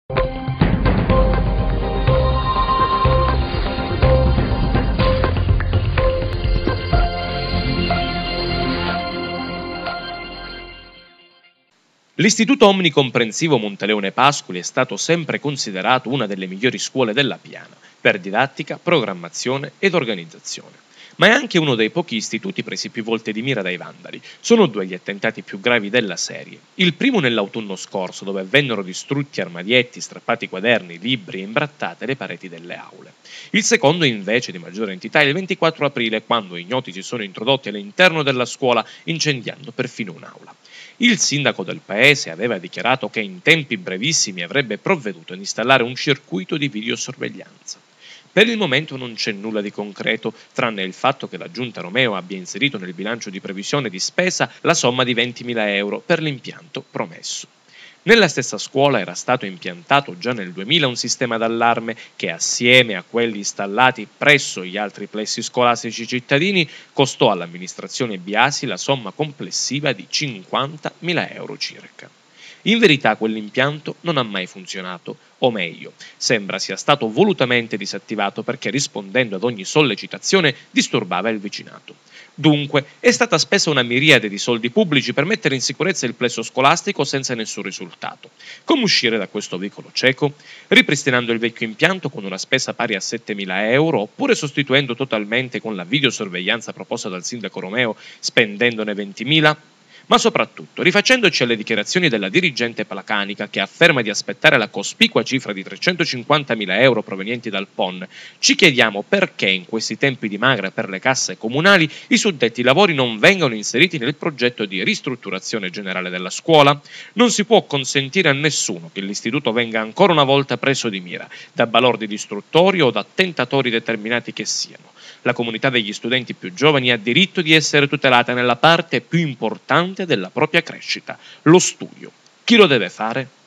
L'Istituto Omnicomprensivo Monteleone Pascoli è stato sempre considerato una delle migliori scuole della Piana, per didattica, programmazione ed organizzazione. Ma è anche uno dei pochi istituti presi più volte di mira dai vandali. Sono due gli attentati più gravi della serie. Il primo nell'autunno scorso, dove vennero distrutti armadietti, strappati quaderni, libri e imbrattate le pareti delle aule. Il secondo, invece, di maggiore entità, è il 24 aprile, quando ignoti si sono introdotti all'interno della scuola, incendiando perfino un'aula. Il sindaco del paese aveva dichiarato che in tempi brevissimi avrebbe provveduto ad installare un circuito di videosorveglianza. Per il momento non c'è nulla di concreto, tranne il fatto che la Giunta Romeo abbia inserito nel bilancio di previsione di spesa la somma di 20.000 euro per l'impianto promesso. Nella stessa scuola era stato impiantato già nel 2000 un sistema d'allarme che, assieme a quelli installati presso gli altri plessi scolastici cittadini, costò all'amministrazione Biasi la somma complessiva di 50.000 euro circa. In verità quell'impianto non ha mai funzionato, o meglio, sembra sia stato volutamente disattivato perché, rispondendo ad ogni sollecitazione, disturbava il vicinato. Dunque, è stata spesa una miriade di soldi pubblici per mettere in sicurezza il plesso scolastico senza nessun risultato. Come uscire da questo vicolo cieco? Ripristinando il vecchio impianto con una spesa pari a 7.000 euro, oppure sostituendo totalmente con la videosorveglianza proposta dal sindaco Romeo, spendendone 20.000? Ma soprattutto, rifacendoci alle dichiarazioni della dirigente placanica che afferma di aspettare la cospicua cifra di 350.000 euro provenienti dal PON, ci chiediamo perché in questi tempi di magra per le casse comunali i suddetti lavori non vengano inseriti nel progetto di ristrutturazione generale della scuola. Non si può consentire a nessuno che l'istituto venga ancora una volta preso di mira, da balordi distruttori o da attentatori determinati che siano. La comunità degli studenti più giovani ha diritto di essere tutelata nella parte più importante della propria crescita, lo studio. Chi lo deve fare?